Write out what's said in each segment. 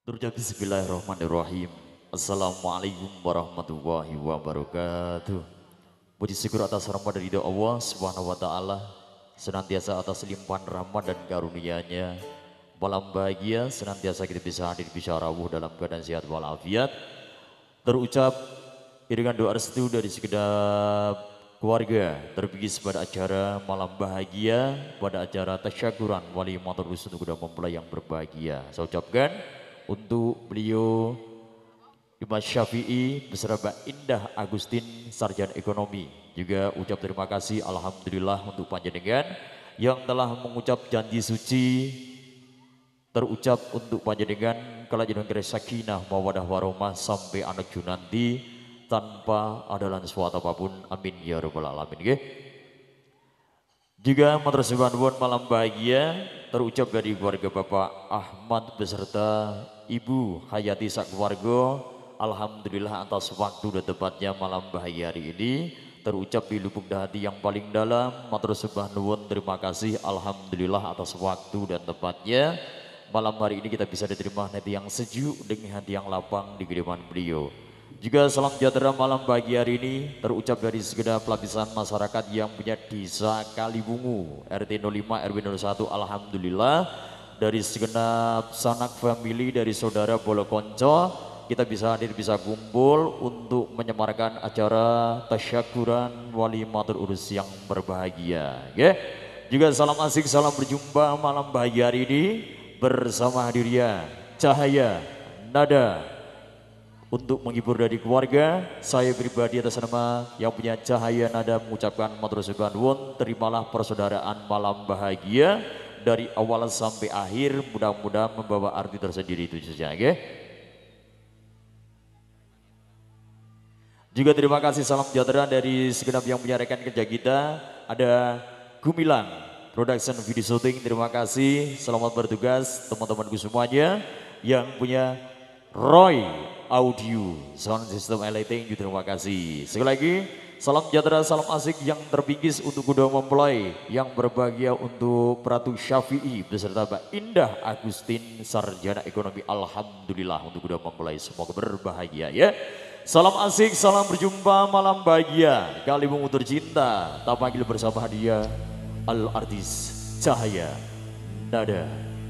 Turja Bismillahirrahmanirrahim. Assalamualaikum warahmatullahi wabarakatuh. Puji syukur atas rahmat dan ridha Allah Subhanahu wa taala, senantiasa atas limpahan rahmat dan karunia-Nya. Malam bahagia senantiasa kita bisa hadir bisa rawuh dalam keadaan sehat walafiat. Terucap iringan doa restu dari segenap keluarga terbigis pada acara malam bahagia, pada acara tasyakuran wali motor untuk kuda mempelai yang berbahagia. Saya ucapkan untuk beliau Imam Syafi'i beserta Mbak Indah Agustin Sarjana Ekonomi. Juga ucap terima kasih alhamdulillah untuk panjenengan yang telah mengucap janji suci terucap untuk panjenengan kalajenengan kira sakinah mawadah warahmah sampai anak junanti tanpa adalan suatu apapun, amin ya rabbal alamin. Okay? Juga matur nuwun malam bahagia terucap dari keluarga Bapak Ahmad beserta Ibu Hayati sakeluarga. Alhamdulillah atas waktu dan tepatnya malam bahagia hari ini terucap di lubuk hati yang paling dalam. Matur nuwun terima kasih alhamdulillah atas waktu dan tepatnya malam hari ini kita bisa diterima hati yang sejuk dengan hati yang lapang di kediaman beliau. Juga salam sejahtera malam pagi hari ini terucap dari segenap lapisan masyarakat yang punya desa Kalibungu RT 05 RW 01. Alhamdulillah dari segenap sanak family dari saudara Bolokonco kita bisa hadir bisa kumpul untuk menyemarakan acara tasyakuran wali matur urus yang berbahagia. Okay? Juga salam asik salam berjumpa malam bahagia hari ini bersama hadirnya Cahaya Nada. Untuk menghibur dari keluarga, saya pribadi atas nama yang punya Cahaya Nada mengucapkan matur nuwun, terimalah persaudaraan malam bahagia dari awal sampai akhir, mudah-mudahan membawa arti tersendiri itu saja. Okay? Juga terima kasih salam sejahtera dari segenap yang punya rekan kerja kita, ada Gumilang Production Video Shooting, terima kasih, selamat bertugas teman-temanku semuanya yang punya Roy Audio Sound System Lighting, terima kasih. Sekali lagi salam sejahtera, salam asik yang terbingkis untuk kuda mempelai yang berbahagia untuk Pratu Syafi'i beserta Mbak Indah Agustin Sarjana Ekonomi. Alhamdulillah untuk kuda mempelai semoga berbahagia ya. Salam asik, salam berjumpa malam bahagia. Kali mengutur cinta, tak panggil bersama hadiah Al-Artis Cahaya Nada.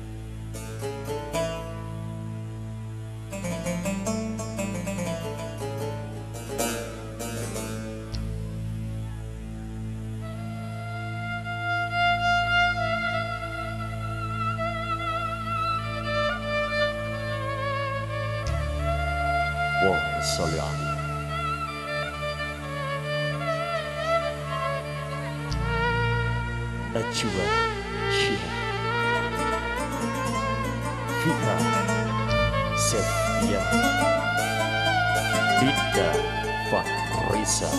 Wah, sholli alaihi. Najwa Shihab Fika Septia Dinda Fahrisa.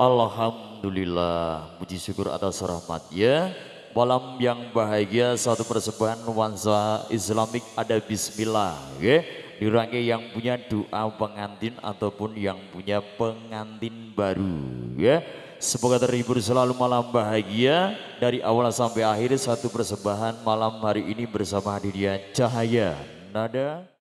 Alhamdulillah, puji syukur atas rahmatnya. Malam yang bahagia, satu persembahan nuansa Islamik ada bismillah, ya. Dirangi yang punya doa pengantin ataupun yang punya pengantin baru, ya. Semoga terhibur selalu malam bahagia dari awal sampai akhir. Satu persembahan malam hari ini bersama hadiah Cahaya Nada.